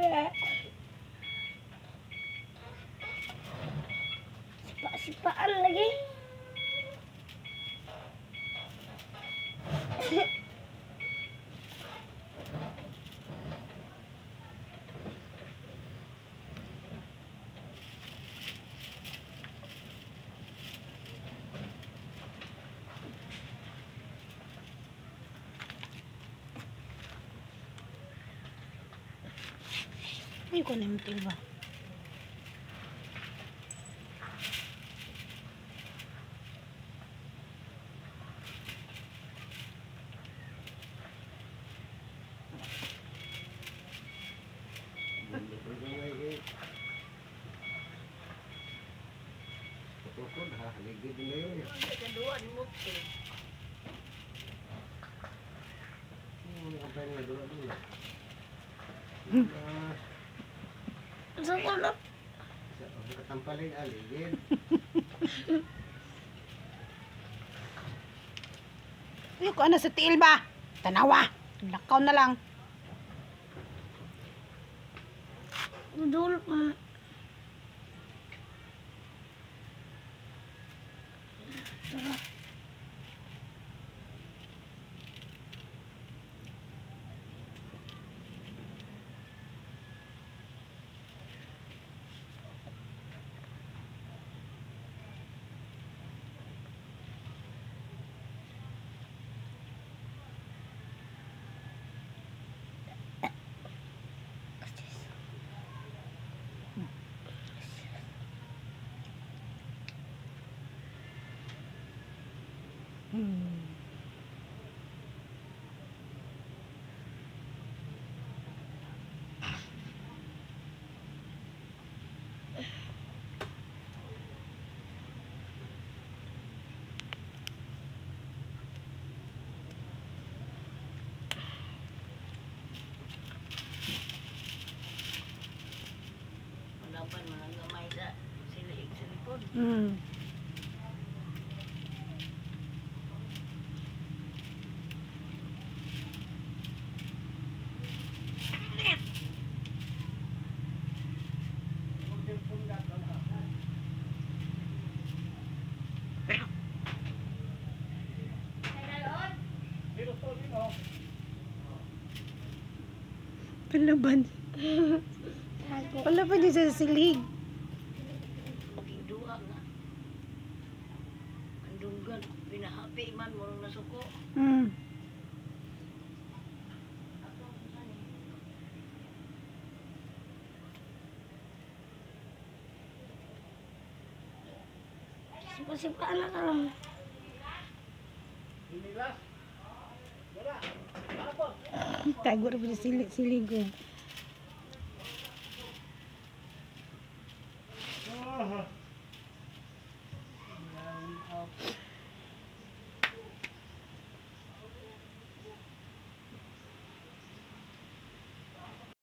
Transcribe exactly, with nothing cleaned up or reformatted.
Sipa-sipaan lagi. Ini ko nimtil ba? Sa wala. Sa katampalin aligid. Yung ko ano sa tiil ba? Tanawa. Lakaw na lang. Dul pa. Hmm. Malapan mga gamay sa silig sa likod. Hmm. Palaban. Palaban niya sa silig. Pagidua nga. Andunggan. Pinahapi man mo na suko. Hmm. Sipa-sipaan lang ka lang. Tago rin po sa silig ko.